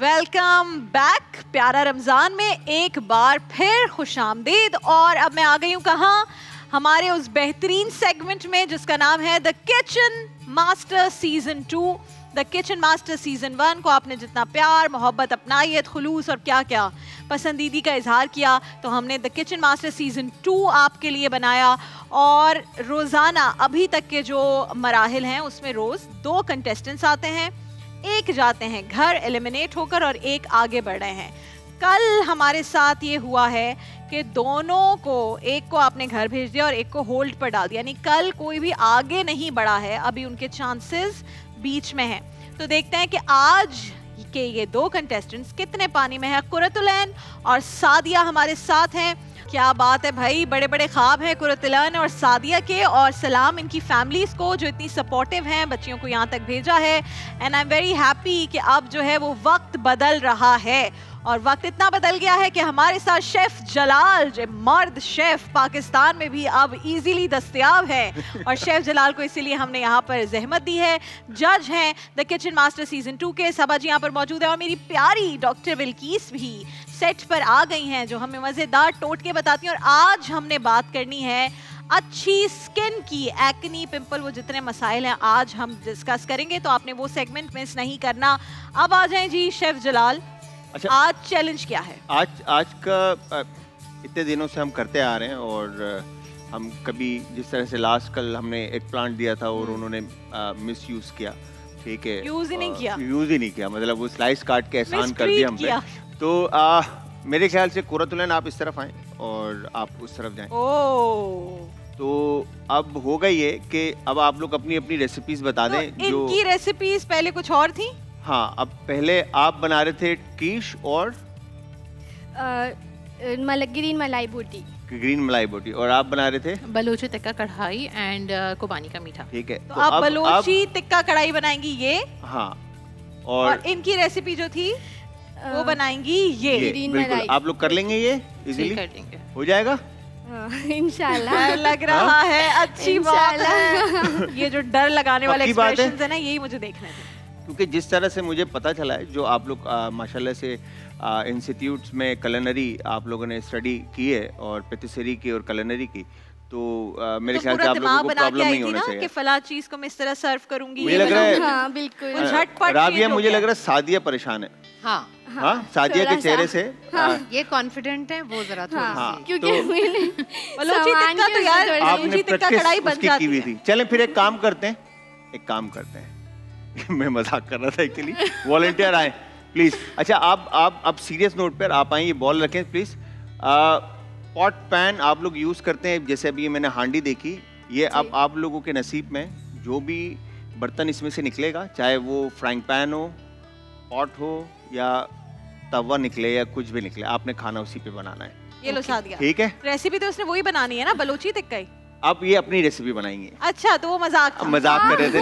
Welcome back. प्यारा रमजान में एक बार फिर खुशामदीद। और अब मैं आ गई हूँ कहाँ, हमारे उस बेहतरीन सेगमेंट में जिसका नाम है the kitchen master season 2। The kitchen master season 1 को आपने जितना प्यार, मोहब्बत, अपनाइत, खुलूस और क्या क्या पसंदीदी का इजहार किया, तो हमने द किचन मास्टर सीजन 2 आपके लिए बनाया। और रोज़ाना अभी तक के जो मराहिल हैं उसमें रोज़ 2 कंटेस्टेंट्स आते हैं, एक जाते हैं घर एलिमिनेट होकर और एक आगे बढ़ रहे हैं। कल हमारे साथ ये हुआ है कि दोनों को, एक को आपने घर भेज दिया और एक को होल्ड पर डाल दिया, यानी कल कोई भी आगे नहीं बढ़ा है, अभी उनके चांसेस बीच में हैं। तो देखते हैं कि आज के ये 2 कंटेस्टेंट्स कितने पानी में हैं। कुरतुलैन और सादिया हमारे साथ हैं। क्या बात है भाई, बड़े बड़े ख्वाब हैं कुरतुलैन और सादिया के, और सलाम इनकी फैमिलीज को जो इतनी सपोर्टिव हैं, बच्चियों को यहाँ तक भेजा है। And I am very happy कि अब जो है वो वक्त बदल रहा है, और वक्त इतना बदल गया है कि हमारे साथ शेफ जलाल, जो मर्द शेफ पाकिस्तान में भी अब इजीली दस्तयाब है, और शेफ जलाल को इसीलिए हमने यहाँ पर जहमत दी है। जज हैं द किचन मास्टर सीजन 2 के सबा जी यहाँ पर मौजूद है, और मेरी प्यारी डॉक्टर बिल्कीस भी सेट पर आ गई हैं जो हमें मज़ेदार टोटके बताती हैं। और आज हमने बात करनी है अच्छी स्किन की, एक्नी, पिंपल, वो जितने मसाइल हैं आज हम डिस्कस करेंगे, तो आपने वो सेगमेंट मिस नहीं करना। अब आ जाएं जी शेफ जलाल। अच्छा, आज चैलेंज क्या है? आज का इतने दिनों से हम करते आ रहे हैं, और हम कभी जिस तरह से लास्ट कल हमने एक प्लांट दिया था और उन्होंने मिस यूज किया, ठीक है, यूज ही नहीं किया, मतलब वो स्लाइस काट के एहसान कर दिया हम पे। तो मेरे ख्याल से कुरतुलैन आप इस तरफ आए और आप उस तरफ जाएं। तो अब हो गई है कि अब आप लोग अपनी अपनी रेसिपीज बता दें। जो इनकी रेसिपीज पहले कुछ और थी। हाँ, अब पहले आप बना रहे थे कीश और ग्रीन मलाई बोटी, और आप बना रहे थे बलोची टिक्का कढ़ाई एंड कुबानी का मीठा। ठीक है, तो आप बलोची टिक्का कढ़ाई बनाएंगी ये। हाँ, और इनकी रेसिपी जो थी वो बनाएंगी ये ग्रीन मलाई। आप लोग कर लेंगे, ये इजीली कर लेंगे, हो जाएगा इंशाल्लाह। लग रहा है अच्छी बात है। ये जो डर लगाने वाले एक्सप्रेशंस है ना, यही मुझे देखने थे। क्योंकि जिस तरह से मुझे पता चला है, जो आप लोग माशाल्लाह से इंस्टीट्यूट्स में कुलिनरी आप लोगों ने स्टडी की है, और पेटिसरी की और कुलिनरी की, तो मेरे ख्याल से आप लोगों को प्रॉब्लम नहीं होना चाहिए कि फला चीज को मैं इस तरह सर्व करूंगी। मुझे लग रहा है हाँ, बिल्कुल झटपट। राबिया, मुझे लग रहा है सादिया परेशान है। हाँ, सादिया के चेहरे से ये कॉन्फिडेंट है वो जरा थोड़ी क्योंकि बलोची टिक्का तो यार आपने कढ़ाई बन जाती हुई थी। चलें फिर एक काम करते हैं मैं मजाक कर रहा था एक्चुअली। वॉलंटियर आए प्लीज। अच्छा, आप अब सीरियस नोट पर आप आए, ये बॉल रखें प्लीज। पॉट पैन आप लोग यूज करते हैं, जैसे अभी मैंने हांडी देखी, ये अब आप लोगों के नसीब में जो भी बर्तन इसमें से निकलेगा, चाहे वो फ्राइंग पैन हो, पॉट हो, या तवा निकले या कुछ भी निकले, आपने खाना उसी पे बनाना है। ये लो सादिया, ठीक है। रेसिपी तो उसने वही बनानी है ना, बलोची टिक्का ही। आप ये अपनी रेसिपी बनाएंगे। अच्छा, तो वो मजाक कर रहे थे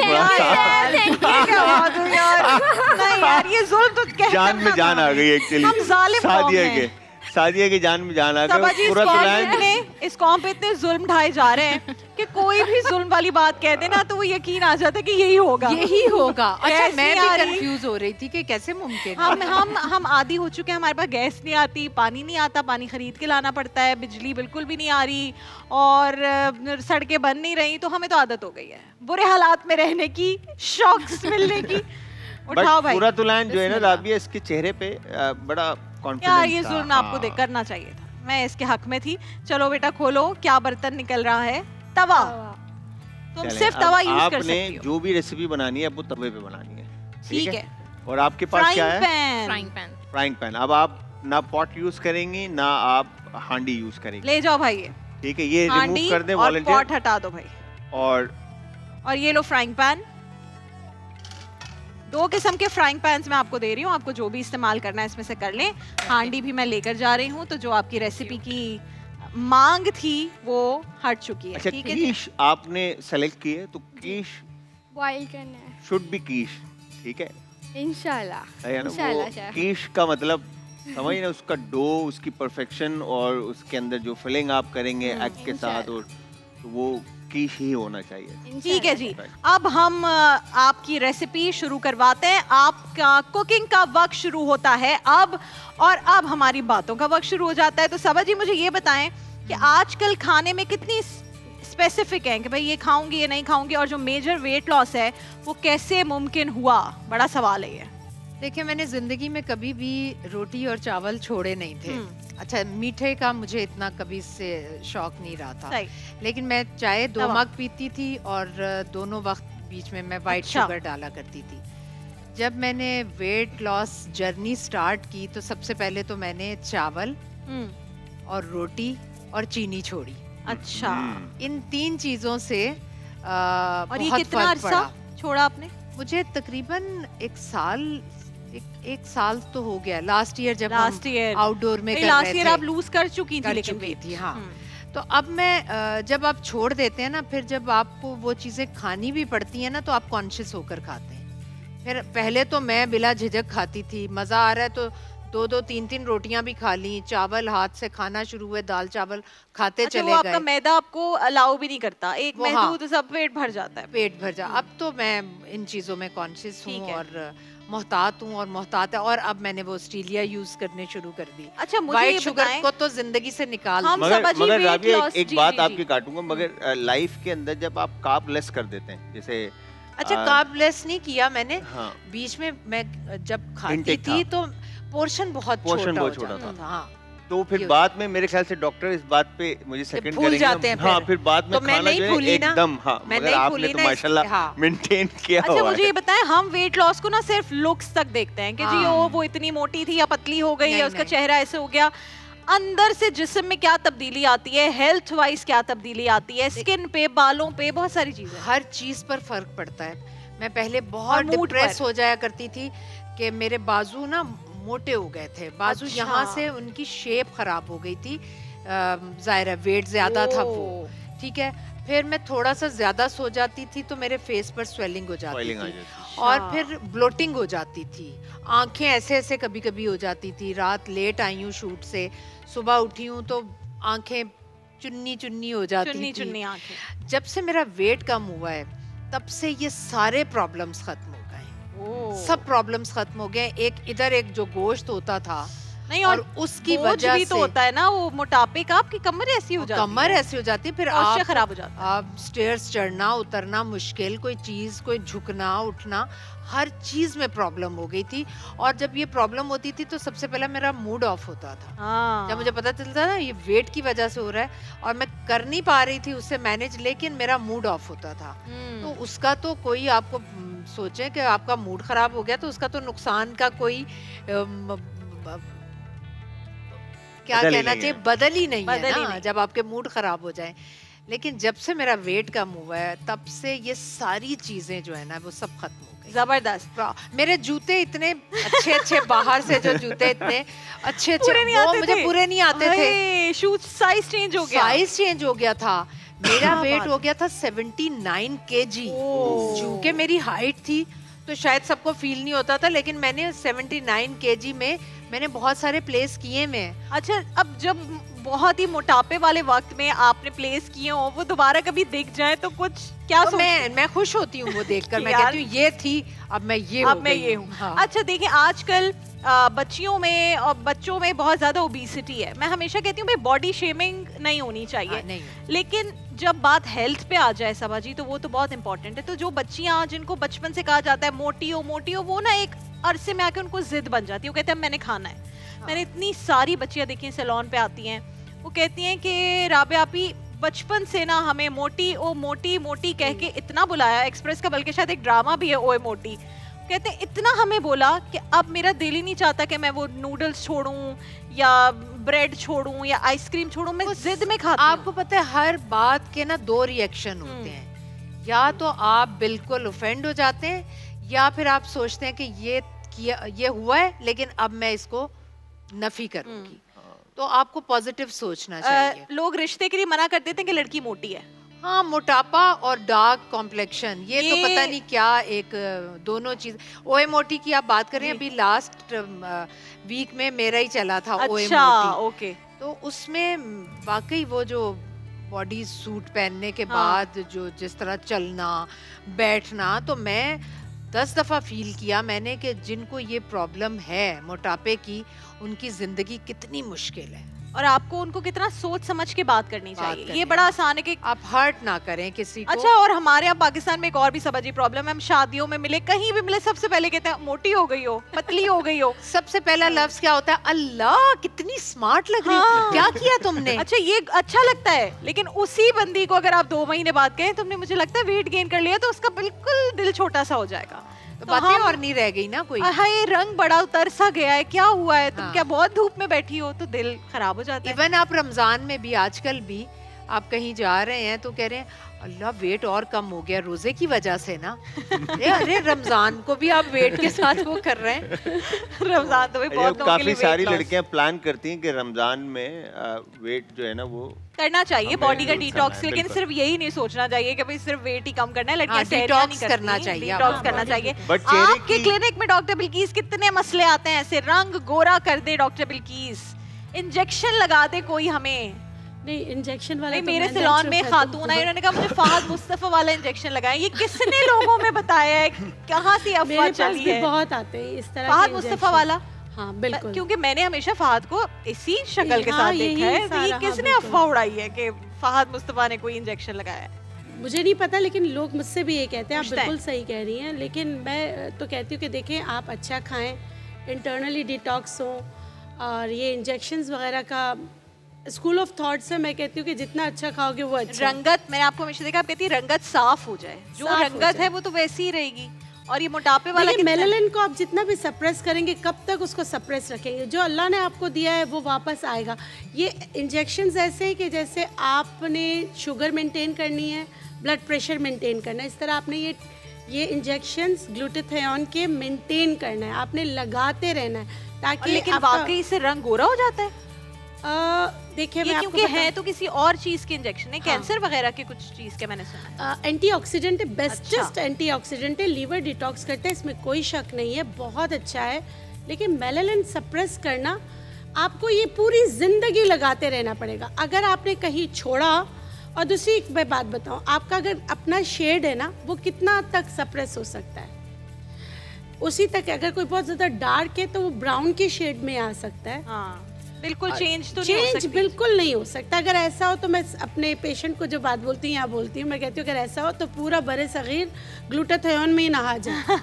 नहीं यार, ये जुल्म तो जान में जान आ गई एक्चुअली। सादिया की जान में जान आ गई। इस कौम पे इतने जुल्म ढाए जा रहे हैं कि कोई भी जुल्म वाली बात कह दे ना, तो वो यकीन आ जाता है कि यही होगा। अच्छा, मैं भी कंफ्यूज हो रही थी कि कैसे मुमकिन है। हम आदी हो चुके हैं, हमारे पास गैस नहीं आती, पानी नहीं आता, पानी खरीद के लाना पड़ता है, बिजली बिल्कुल भी नहीं आ रही, और सड़कें बन नहीं रही, तो हमें तो आदत हो गई है बुरे हालात में रहने की, शॉक्स मिलने की। उठाओ भाई। कुरतुलैन जो है ना राबिया, इसके चेहरे पे बड़ा कॉन्फिडेंस यार, ये जुल्म आपको करना चाहिए था, मैं इसके हक में थी। चलो बेटा खोलो, क्या बर्तन निकल रहा है? तवा। तुम सिर्फ तवा यूज कर सकती हो। जो भी रेसिपी बनानी है, वो तवे पे बनानी है, ठीक है। और आपके पास क्या है? Frying pan. अब आप ना पॉट यूज करेंगी, ना आप हांडी यूज करेंगी। ले जाओ भाई, ये ठीक है, ये रिमूव कर दें वॉलंटियर। पॉट हटा दो भाई, और ये लो फ्राइंग पैन। 2 किस्म के फ्राइंग पैन्स मैं आपको दे रही हूँ, आपको जो भी इस्तेमाल करना है इसमें से कर लें। हांडी भी मैं लेकर जा रही हूँ, तो जो आपकी रेसिपी की मांग थी वो हट चुकी है। अच्छा, ठीक है, कीश आपने सेलेक्ट की है, तो कीश बॉईल करना है, शुड बी कीश, ठीक है, इंशाल्लाह। कीश का मतलब समझ ना, उसका डो, उसकी परफेक्शन, और उसके अंदर जो फिलिंग आप करेंगे एग के साथ, और तो वो टर्किश ही होना चाहिए। ठीक है जी, अब हम आपकी रेसिपी शुरू करवाते हैं। आपका कुकिंग का वक्त शुरू होता है अब, और अब हमारी बातों का वक्त शुरू हो जाता है। तो सबा जी मुझे ये बताएं कि आजकल खाने में कितनी स्पेसिफिक है कि भाई ये खाऊंगी ये नहीं खाऊंगी, और जो मेजर वेट लॉस है वो कैसे मुमकिन हुआ, बड़ा सवाल है ये। देखिए, मैंने जिंदगी में कभी भी रोटी और चावल छोड़े नहीं थे। अच्छा, मीठे का मुझे इतना कभी से शौक नहीं रहा था, लेकिन मैं चाय 2 मग पीती थी और दोनों वक्त बीच में मैं वाइट शुगर डाला करती थी। जब मैंने वेट लॉस जर्नी स्टार्ट की तो सबसे पहले तो मैंने चावल और रोटी और चीनी छोड़ी। अच्छा, इन 3 चीजों से और ये कितना अरसा छोड़ा आपने? मुझे तकरीबन एक साल तो हो गया। लास्ट ईयर जब हम आउटडोर में कर रहे थे। लास्ट ईयर आप लूज कर चुकी थी, लेकिन थी हाँ। तो अब मैं जब आप छोड़ देते हैं ना, फिर जब आपको वो चीजें खानी भी पड़ती है ना, तो आप कॉन्शियस होकर खाते हैं। फिर पहले तो मैं बिला झिझक खाती थी, मजा आ रहा है तो 2-2, 3-3 रोटियां भी खा ली। चावल हाथ से खाना शुरू हुए, दाल चावल खाते चले गए। आपका मैदा आपको अलाउ भी नहीं करता, एक महदूद तो सब पेट भर जाता है। पेट भर जा। अब तो मैं इन चीजों में कॉन्शियस हूँ और मोहतात हूँ और मोहतात है, और अब मैंने वो स्टीलिया यूज करने शुरू कर दी। अच्छा, मुझे वाइट शुगर को तो जिंदगी से निकाल। मगर राबिया, एक बात आपकी काटूंगा, मगर लाइफ के अंदर जब आप कार्ब लेस कर देते हैं, जैसे अच्छा कार्ब लेस नहीं किया मैंने। बीच में मैं जब खाती थी तो पोर्शन बहुत छोटा था। हाँ, तो फिर बाद में मेरे ख्याल से डॉक्टर इस बात पे मुझे सेकंड भूल जाते हैं। हाँ, फिर बाद में तो खाना जो है एकदम हाँ, मगर आपने तो माशाल्लाह मेंटेन किया हुआ है। अच्छा, मुझे ये बताएं, हम वेट लॉस को ना सिर्फ लुक्स तक देखते हैं कि जी वो इतनी मोटी थी या पतली हो गई या उसका चेहरा ऐसे हो गया। अंदर से जिस्म में क्या तब्दीली आती है, हेल्थ वाइज क्या तब्दीली आती है, स्किन पे, बालों पे, बहुत सारी चीजें, हर चीज पर फर्क पड़ता है। मैं पहले बहुत डिप्रेस हो जाया करती थी कि मेरे बाजू ना मोटे हो गए थे। बाजू यहाँ से उनकी शेप खराब हो गई थी, जाहिर है वेट ज्यादा था वो, ठीक है। फिर मैं थोड़ा सा ज्यादा सो जाती थी तो मेरे फेस पर स्वेलिंग हो जाती थी और फिर ब्लोटिंग हो जाती थी। आंखें ऐसे ऐसे कभी कभी हो जाती थी। रात लेट आई हूँ शूट से, सुबह उठी हूँ तो आंखें चुन्नी चुन्नी हो जाती थी। आंखें। जब से मेरा वेट कम हुआ है तब से ये सारे प्रॉब्लम्स खत्म हो गए। सब प्रॉब्लम्स खत्म हो गए। एक इधर एक जो गोश्त होता था नहीं, और उसकी वजह भी तो होता है ना वो मोटापे का, आपकी कमर ऐसी हो जाती है। कमर ऐसी हो जाती है, फिर आप खराब हो जाता है। आप स्टेयर्स चढ़ना उतरना मुश्किल, कोई चीज कोई झुकना उठना, हर चीज में प्रॉब्लम हो गई थी। और जब ये प्रॉब्लम होती थी तो सबसे पहले मेरा मूड ऑफ होता था। जब मुझे पता चलता था ये वेट की वजह से हो रहा है और मैं कर नहीं पा रही थी उससे मैनेज, लेकिन मेरा मूड ऑफ होता था। तो उसका तो कोई, आपको सोचे कि आपका मूड खराब हो गया तो उसका तो नुकसान का कोई क्या कहना चाहिए, बदल ही नहीं है ना, जब आपके मूड खराब हो जाए। लेकिन जब से मेरा वेट कम हुआ है तब से ये सारी चीजें जो है ना वो सब खत्म हो गई। जबरदस्त। मेरे जूते इतने अच्छे अच्छे बाहर से जो जूते इतने अच्छे अच्छे वो मुझे पूरे नहीं आते थे। शूज साइज चेंज हो गया, साइज चेंज हो गया था। मेरा वेट हो गया था 79 kg। चूंकि मेरी हाइट थी तो शायद सबको फील नहीं होता था, लेकिन मैंने 79 kg में मैंने बहुत सारे प्लेस किए में। अच्छा, अब जब बहुत ही मोटापे वाले वक्त में आपने प्लेस किए हो, वो दोबारा कभी दिख जाए तो कुछ क्या तो मैं खुश होती हूँ वो देखकर। मैं कहती हूँ ये थी, अब मैं ये हूँ। हाँ। अच्छा देखिए, आजकल बच्चियों में और बच्चों में बहुत ज्यादा ओबेसिटी है। मैं हमेशा कहती हूँ भाई बॉडी शेमिंग नहीं होनी चाहिए, नहीं। लेकिन जब बात हेल्थ पे आ जाए सबा जी तो वो तो बहुत इंपॉर्टेंट है। तो जो बच्चियां जिनको बचपन से कहा जाता है मोटी हो, वो ना एक अरसे में आके उनको जिद बन जाती है, वो कहते हैं मैंने खाना है। मैंने इतनी सारी बच्चियां देखी सैलून पे आती हैं, वो कहती हैं कि राबिया आपी बचपन से ना हमें मोटी कह के इतना बुलाया। एक्सप्रेस का बल्कि शायद एक ड्रामा भी है ओए मोटी। कहते हैं इतना हमें बोला कि अब मेरा दिल ही नहीं चाहता कि मैं वो नूडल्स छोड़ूं या ब्रेड छोड़ूं या आइसक्रीम छोड़ूं, मैं जिद में खाती हूं। आपको पता है हर बात के ना 2 रिएक्शन होते हैं। या तो आप बिल्कुल ऑफेंड हो जाते हैं या फिर आप सोचते हैं कि ये हुआ है लेकिन अब मैं इसको नफी करूंगी। तो आपको पॉजिटिव सोचना चाहिए। लोग रिश्ते के लिए मना कर देते हैं कि लड़की मोटी है। हाँ, मोटापा और डार्क कॉम्प्लेक्शन ये तो पता नहीं क्या एक दोनों चीज। ओए मोटी की आप बात करें, अभी लास्ट वीक में मेरा ही चला था ओए मोटी। ओके। तो उसमें वाकई वो जो बॉडी सूट पहनने के बाद जो जिस तरह चलना बैठना, तो मैं 10 दफ़ा फील किया मैंने कि जिनको ये प्रॉब्लम है मोटापे की, उनकी ज़िंदगी कितनी मुश्किल है और आपको उनको कितना सोच समझ के बात करनी चाहिए। ये बड़ा आसान है कि आप हर्ट ना करें किसी को। अच्छा, और हमारे यहाँ पाकिस्तान में एक और भी सबजी प्रॉब्लम है, हम शादियों में मिले, कहीं भी मिले, सबसे पहले कहते हैं मोटी हो गई हो, पतली हो गई हो। सबसे पहला लफ्ज क्या होता है? अल्लाह कितनी स्मार्ट लग रही है, क्या किया तुमने? अच्छा, ये अच्छा लगता है, लेकिन उसी बंदी को अगर आप 2 महीने बाद कहें तुमने मुझे लगता है वेट गेन कर लिया, तो उसका बिल्कुल दिल छोटा सा हो जाएगा। तो बातें और नहीं रह गई ना कोई। हाय, रंग बड़ा उतर सा गया है, क्या हुआ है? तुम क्या बहुत धूप में बैठी हो? तो दिल खराब हो जाता है। इवन आप रमजान में भी, आजकल भी आप कहीं जा रहे हैं तो कह रहे हैं अल्लाह वेट और कम हो गया रोजे की वजह से ना। अरे रमजान को भी आप वेट के साथ वो कर रहे हैं। रमजान तो बहुत काफी सारी लड़कियां प्लान करती हैं कि रमजान में वेट जो है ना वो करना चाहिए, बॉडी का डिटॉक्स, लेकिन सिर्फ यही नहीं सोचना चाहिए कि भाई सिर्फ वेट ही कम करना है। लड़कियां डिटॉक्स करना चाहिए, डिटॉक्स करना चाहिए। आपके क्लिनिक में डॉक्टर बिल्कीस कितने मसले आते हैं ऐसे, रंग गोरा कर दे डॉक्टर बिल्कीस, इंजेक्शन लगा दे कोई हमें। नहीं, इंजेक्शन वाला तो मेरे सैलून में खातून आई, उन्होंने कहा मुझे फहद मुस्तफा वाला इंजेक्शन लगाया। ये किसने लोगों में बताया है? कहाँ से अफवाह चली है? बहुत आते हैं इस तरह फहद मुस्तफा वाला। हाँ बिल्कुल, क्योंकि मैंने हमेशा फहद को इसी शक्ल के साथ देखा है। तो ये किसने अफवाह उड़ाई है कि फहद मुस्तफा ने कोई इंजेक्शन लगाया है? मुझे नहीं पता, लेकिन लोग मुझसे भी ये कहते हैं। आप बिल्कुल सही कह रही हैं, लेकिन मैं तो कहती हूँ कि देखें, आप अच्छा खाएं, इंटरनली डिटॉक्स हो, और ये इंजेक्शंस वगैरह का स्कूल ऑफ थॉट से मैं कहती हूँ कि जितना अच्छा खाओगे वो अच्छा। रंगत, मैंने आपको हमेशा देखा, आप कहती है रंगत साफ हो जाए, जो रंगत है वो तो वैसी ही रहेगी। और ये मोटापे वाला मेलानिन को आप जितना भी सप्रेस करेंगे, कब तक उसको सप्रेस रखेंगे? जो अल्लाह ने आपको दिया है वो वापस आएगा। ये इंजेक्शंस ऐसे हैं कि जैसे आपने शुगर मेंटेन करनी है, ब्लड प्रेशर मेंटेन करना है, इस तरह आपने ये इंजेक्शंस ग्लूटाथियोन के मेंटेन करना है, आपने लगाते रहना है ताकि। लेकिन वाकई से रंग गोरा हो जाता है? देखिए, मैं क्योंकि है तो किसी और चीज के इंजेक्शन है, कैंसर वगैरह के कुछ चीज के मैंने सुना। एंटीऑक्सीडेंट है, बेस्टेस्ट एंटीऑक्सीडेंट है, लीवर डिटॉक्स करते हैं, इसमें कोई शक नहीं है, बहुत अच्छा है। लेकिन मेलानिन सप्रेस करना आपको ये पूरी जिंदगी लगाते रहना पड़ेगा। अगर आपने कहीं छोड़ा, और दूसरी मैं बात बताऊं, आपका अगर अपना शेड है ना, वो कितना तक सप्रेस हो सकता है, उसी तक। अगर कोई बहुत ज्यादा डार्क है तो वो ब्राउन के शेड में आ सकता है। हाँ, बिल्कुल चेंज तो नहीं हो सकती। बिल्कुल नहीं हो सकता। अगर ऐसा हो तो मैं अपने पेशेंट को जो बात बोलती हूँ, यहाँ बोलती हूँ, मैं कहती हूँ अगर ऐसा हो तो पूरा बरे सगीर ग्लूटाथियोन में ही नहा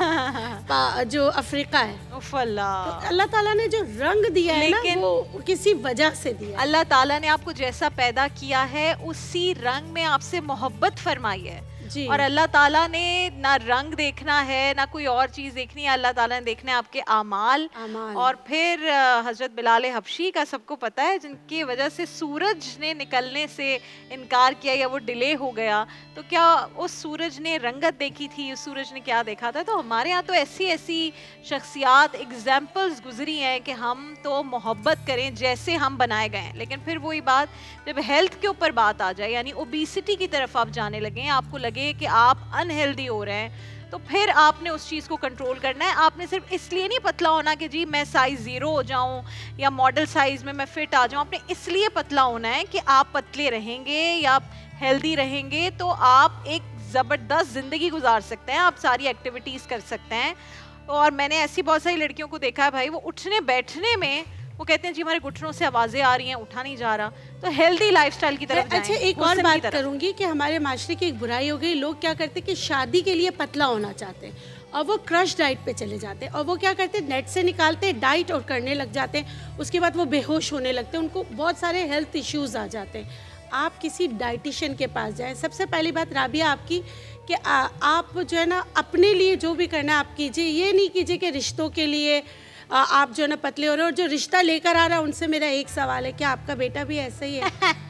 जाए। जो अफ्रीका है, तो अल्लाह ताला ने जो रंग दिया है ना, वो किसी वजह से दिया। अल्लाह ताला ने आपको जैसा पैदा किया है उसी रंग में आपसे मोहब्बत फरमाई है। और अल्लाह ताला ने ना रंग देखना है ना कोई और चीज देखनी है, अल्लाह ताला ने देखना है आपके आमाल। और फिर हजरत बिलाल हबशी का सबको पता है, जिनकी वजह से सूरज ने निकलने से इनकार किया या वो डिले हो गया, तो क्या उस सूरज ने रंगत देखी थी? उस सूरज ने क्या देखा था? तो हमारे यहाँ तो ऐसी ऐसी शख्सियात, एग्जाम्पल्स गुजरी हैं कि हम तो मोहब्बत करें जैसे हम बनाए गए हैं। लेकिन फिर वही बात, जब हेल्थ के ऊपर बात आ जाए, यानी ओबेसिटी की तरफ आप जाने लगे, आपको लगे कि आप अनहेल्दी हो रहे हैं, तो फिर आपने उस चीज़ को कंट्रोल करना है। आपने सिर्फ इसलिए नहीं पतला होना कि जी मैं साइज 0 हो जाऊं या मॉडल साइज में मैं फिट आ जाऊं। आपने इसलिए पतला होना है कि आप पतले रहेंगे या आप हेल्दी रहेंगे तो आप एक ज़बरदस्त ज़िंदगी गुजार सकते हैं, आप सारी एक्टिविटीज़ कर सकते हैं। और मैंने ऐसी बहुत सारी लड़कियों को देखा है भाई, वो उठने बैठने में वो कहते हैं जी हमारे घुटनों से आवाजें आ रही हैं, उठा नहीं जा रहा। तो हेल्दी लाइफस्टाइल की तरफ अच्छा, एक और बात करूंगी कि हमारे माशरे की एक बुराई हो गई, लोग क्या करते हैं कि शादी के लिए पतला होना चाहते हैं और वो क्रश डाइट पे चले जाते हैं, और वो क्या करते हैं नेट से निकालते हैं डाइट और करने लग जाते हैं, उसके बाद वो बेहोश होने लगते हैं, उनको बहुत सारे हेल्थ इश्यूज आ जाते हैं। आप किसी डाइटिशियन के पास जाएं। सबसे पहली बात राबिया आपकी कि आप जो है ना अपने लिए जो भी करना है आप कीजिए, ये नहीं कीजिए कि रिश्तों के लिए आप जो है ना पतले हो रहे हो। और जो रिश्ता लेकर आ रहा है उनसे मेरा एक सवाल है, क्या आपका बेटा भी ऐसा ही है?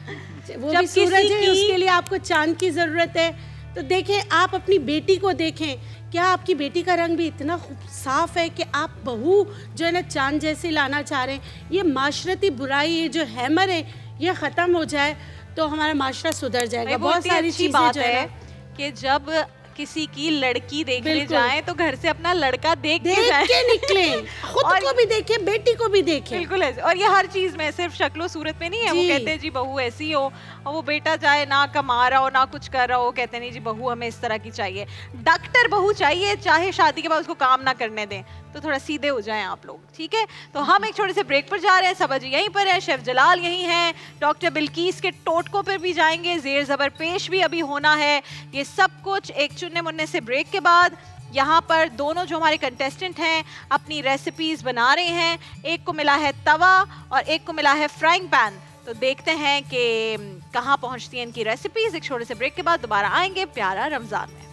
वो भी सूरज है, उसके लिए आपको चांद की ज़रूरत है। तो देखें, आप अपनी बेटी को देखें, क्या आपकी बेटी का रंग भी इतना साफ है कि आप बहू जो है ना चांद जैसे लाना चाह रहे हैं? ये माशरती बुराई, ये जो हैमर है, ये ख़त्म हो जाए तो हमारा माशरा सुधर जाएगा। बहुत सारी चीज़ें जो है कि जब किसी की लड़की देखने जाएं तो घर से अपना लड़का देख के जाएं। निकले, खुद को भी देखे, बेटी को भी देखे। बिल्कुल ऐसे। और ये हर चीज में, सिर्फ शक्लो सूरत में नहीं है। वो कहते हैं जी बहू ऐसी हो, और वो बेटा जाए ना कमा रहा हो ना कुछ कर रहा हो, कहते नहीं जी बहू हमें इस तरह की चाहिए, डॉक्टर बहू चाहिए, चाहे शादी के बाद उसको काम ना करने दें। तो थोड़ा सीधे हो जाएं आप लोग, ठीक है। तो हम एक छोटे से ब्रेक पर जा रहे हैं। सबा जी यहीं पर है, शेफ जलाल यहीं हैं, डॉक्टर बिल्कीस के टोटकों पर भी जाएंगे, जेर ज़बर पेश भी अभी होना है। ये सब कुछ एक चुनने मुन्ने से ब्रेक के बाद। यहाँ पर दोनों जो हमारे कंटेस्टेंट हैं अपनी रेसिपीज बना रहे हैं। एक को मिला है तवा और एक को मिला है फ्राइंग पैन। तो देखते हैं कि कहाँ पहुँचती हैं इनकी रेसिपीज। एक छोटे से ब्रेक के बाद दोबारा आएंगे प्यारा रमजान में।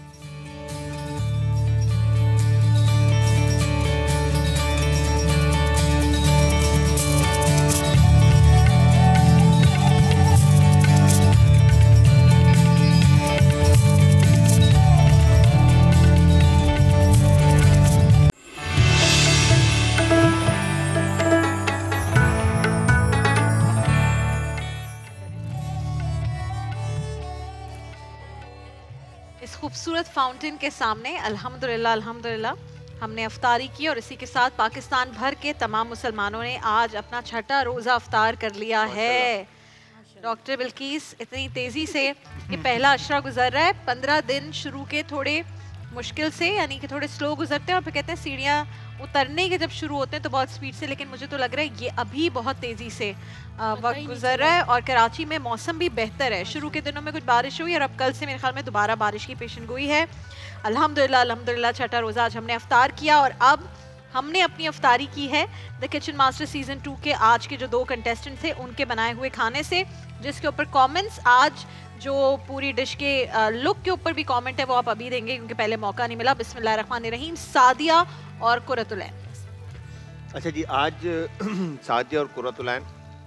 खूबसूरत फाउंटेन के सामने अल्हम्दुलिल्लाह अल्हम्दुलिल्लाह हमने अफ्तारी की, और इसी के साथ पाकिस्तान भर के तमाम मुसलमानों ने आज अपना छठा रोज़ा अफ्तार कर लिया है। डॉक्टर बिल्कीस, इतनी तेज़ी से ये पहला अशरा गुजर रहा है। 15 दिन शुरू के थोड़े मुश्किल से, यानी कि थोड़े स्लो गुजरते हैं, और फिर कहते हैं सीढ़ियाँ उतरने के जब शुरू होते हैं तो बहुत स्पीड से, लेकिन मुझे तो लग रहा है ये अभी बहुत तेज़ी से वक्त गुजर रहा है। और कराची में मौसम भी बेहतर है। शुरू के दिनों में कुछ बारिश हुई और अब कल से मेरे ख्याल में दोबारा बारिश की पेशेनगोई है। अल्हम्दुलिल्लाह अल्हम्दुलिल्लाह छठा रोज़ा आज हमने अफ्तार किया, और अब हमने अपनी अफ्तारी की है द किचन मास्टर सीजन 2 के आज के जो 2 कंटेस्टेंट थे उनके बनाए हुए खाने से, जिसके ऊपर कमेंट्स आज जो पूरी डिश के लुक के ऊपर भी कमेंट है वो आप अभी देंगे क्योंकि पहले मौका नहीं मिला। बिस्मिल्लाहिर्रहमानिर्रहीम। सादिया और कुरतुलैन। अच्छा जी, आज सादिया और कुरतुलैन,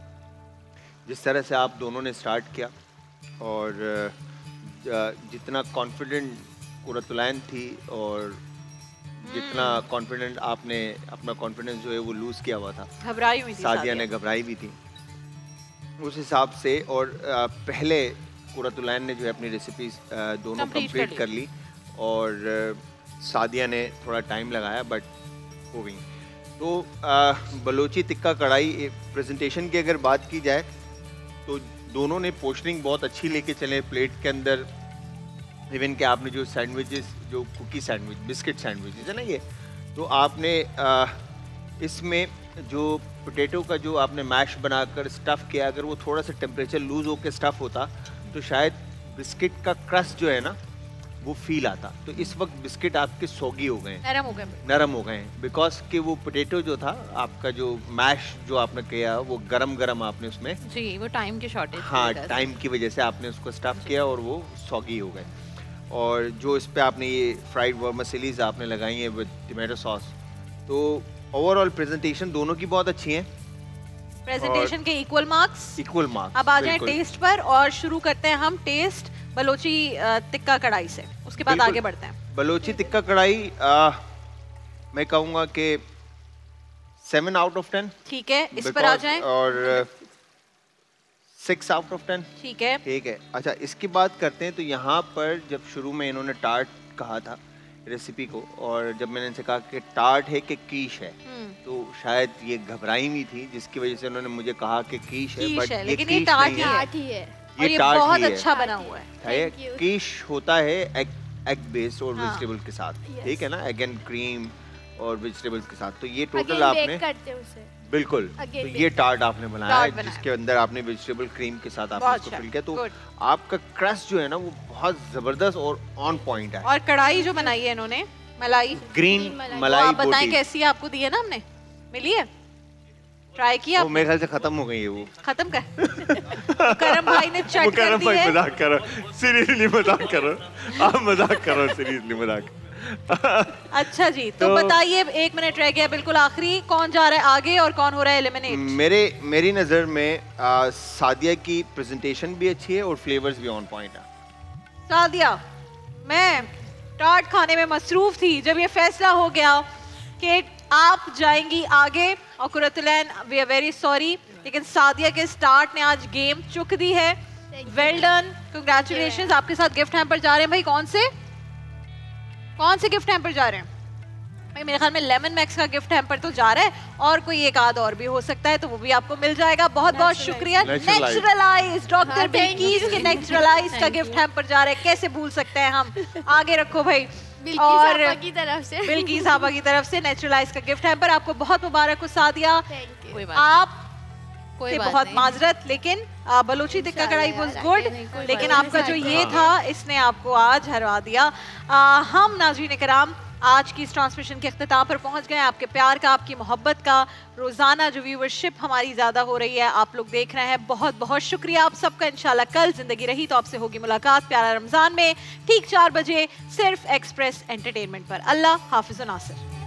जिस तरह से आप दोनों ने स्टार्ट किया और जितना कॉन्फिडेंट कुरतुलैन थी और जितना कॉन्फिडेंट आपने अपना कॉन्फिडेंस जो है वो लूज किया हुआ था, घबराई हुई थी सादिया ने, घबराई भी थी उस हिसाब से। और पहले कुरतुलैन ने जो है अपनी रेसिपीज दोनों कंप्लीट कर ली और सादिया ने थोड़ा टाइम लगाया बट हो गई। तो बलोची टिक्का कढ़ाई प्रेजेंटेशन की अगर बात की जाए तो दोनों ने पोस्टरिंग बहुत अच्छी लेके चले प्लेट के अंदर। इवन कि आपने जो सैंडविचेस, जो कुकी सैंडविच, बिस्किट सैंडविचेस है ना ये, तो आपने इसमें जो पोटैटो का जो आपने मैश बनाकर स्टफ़ किया, अगर वो थोड़ा सा टेम्परेचर लूज होकर स्टफ़ होता तो शायद बिस्किट का क्रस्ट जो है ना वो फील आता। तो इस वक्त बिस्किट आपके सौगी हो गए, नरम हो गए हैं, बिकॉज कि वो पोटैटो जो था आपका, जो मैश जो आपने किया वो गरम गरम आपने उसमें जी, वो टाइम की शॉर्टेज, हाँ टाइम की वजह से आपने उसको स्टफ़ किया और वो सौगी हो गए। और जो इस पे आपने ये फ्राइड वर्मिसेलीज आपने लगाई है विद टोमेटो सॉस, तो ओवरऑल प्रेजेंटेशन दोनों की बहुत अच्छी है। प्रेजेंटेशन के इक्वल मार्क्स। अब आ जाए टेस्ट पर और शुरू करते हैं हम टेस्ट बलोची टिक्का कढ़ाई से, उसके बाद आगे बढ़ते हैं। बलोची टिक्का कढ़ाई मैं कहूँगा कि 7 आउट ऑफ 10। ठीक है, इस पर आ जाएं। और 6 आउट ऑफ 10। ठीक है, ठीक है। अच्छा, इसकी बात करते हैं तो यहाँ पर जब शुरू में इन्होंने टार्ट कहा था रेसिपी को, और जब मैंने इनसे कहा कि टार्ट है कि कीश है, तो शायद ये घबराई हुई थी जिसकी वजह से उन्होंने मुझे कहा कि कीश है, बट ये लेकिन ये टार्ट ही है। और ये बहुत अच्छा बना हुआ है। कीश होता है एग बेस्ड और वेजिटेबल के साथ, ठीक है ना, एग एंड क्रीम और वेजिटेबल्स के साथ। तो ये टोटल आपने बिल्कुल, तो ये टार्ट आपने बनाया है जिसके अंदर आपने वेजिटेबल क्रीम के साथ आपने इसको फिल किया। तो आपका क्रस्ट जो है ना वो बहुत जबरदस्त और ऑन पॉइंट है। और कढ़ाई जो बनाई है इन्होंने, मलाई, ग्रीन मलाई, आप बताएं कैसी है? आपको दी है ना हमने, मिली है, ट्राई किया? मेरे ख्याल से खत्म हो गई है वो। खत्म कर करम भाई ने चट कर दी है। मजाक करो, सीरियसली मजाक करो, आप मजाक करो, सीरियसली मजाक। अच्छा जी, तो बताइए, 1 मिनट रह गया, बिल्कुल आखिरी, कौन जा रहा है आगे और कौन हो रहा है एलिमिनेट? मेरी नजर में सादिया की प्रेजेंटेशन भी अच्छी है और फ्लेवर्स भी ऑन पॉइंट है। सादिया, मैं टार्ट खाने में मसरूफ थी जब ये फैसला हो गया कि आप जाएंगी आगे, और Qurratulain we are very sorry, लेकिन सादिया के स्टार्ट ने आज गेम चुक दी है। Well done, congratulations. आपके साथ गिफ्ट हैम्पर जा रहे हैं भाई, कौन से? कौन से गिफ्ट हैम्पर जा रहे हैं? भाई मेरे ख्याल में लेमन मैक्स का गिफ्ट हैम्पर तो जा रहा है, और कोई एक आध और भी हो सकता है, तो वो भी आपको मिल जाएगा। बहुत बहुत शुक्रिया। नेचुरलाइज, डॉक्टर बिल्कीस के नेचुरलाइज का गिफ्ट हैम्पर जा रहा है, कैसे भूल सकते हैं हम। आगे रखो भाई। और की तरफ से बिल्कीस आपा की तरफ से नेचुरलाइज का गिफ्ट हैम्पर, आपको बहुत मुबारक हो सादिया। आप से बहुत माजरत, लेकिन बलोची टिक्का कढ़ाई वाज गुड, लेकिन आपका जो ये था इसने आपको आज हरवा दिया। हम नाज़रीन कराम आज की इस ट्रांसमिशन के अख्ताम पर पहुंच गए। आपके प्यार का, आपकी मोहब्बत का, रोज़ाना जो व्यूवरशिप हमारी ज़्यादा हो रही है, आप लोग देख रहे हैं, बहुत बहुत शुक्रिया आप सबका। इंशाल्लाह कल ज़िंदगी रही तो आपसे होगी मुलाकात प्यारा रमज़ान में ठीक 4 बजे सिर्फ एक्सप्रेस एंटरटेनमेंट पर। अल्लाह हाफिज़ नासिर।